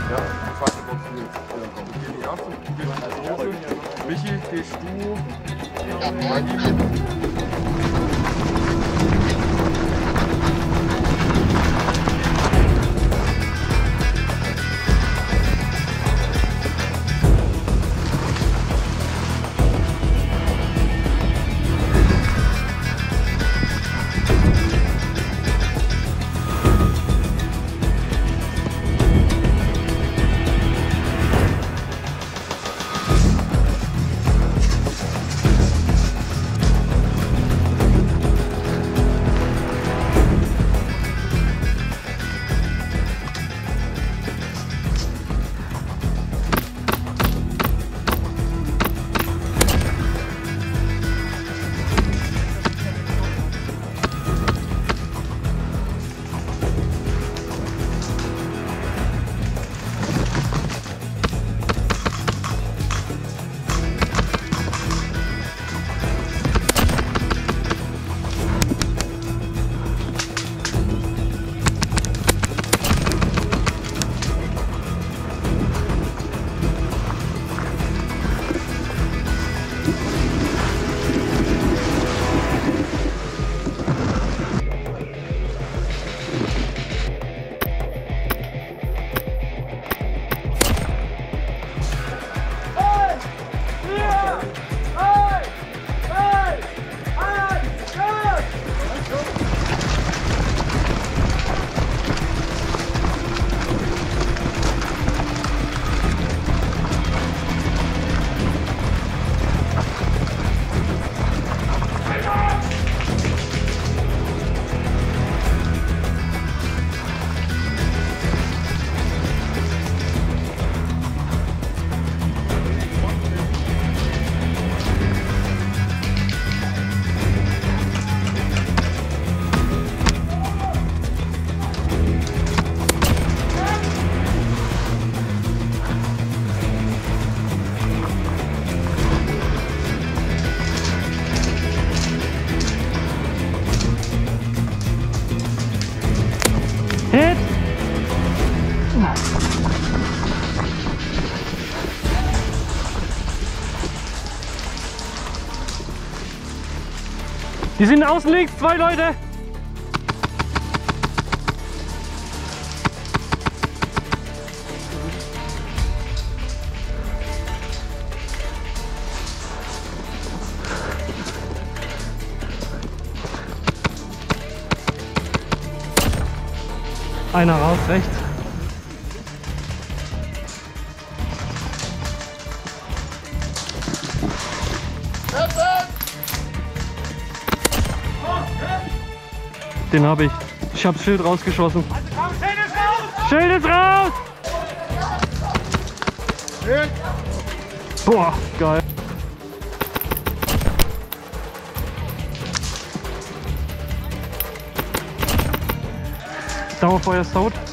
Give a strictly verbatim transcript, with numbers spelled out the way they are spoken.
Ja, die zweite Box will jetzt wieder kommen. Hier die erste, die erste. Michi, gehst du bei ihm? Die sind außen links, zwei Leute. Einer raus, rechts. Den habe ich. Ich habe das Schild rausgeschossen. Also komm, Schild ist raus! Schild ist raus! Schild. Boah, geil. Dauerfeuer ist tot.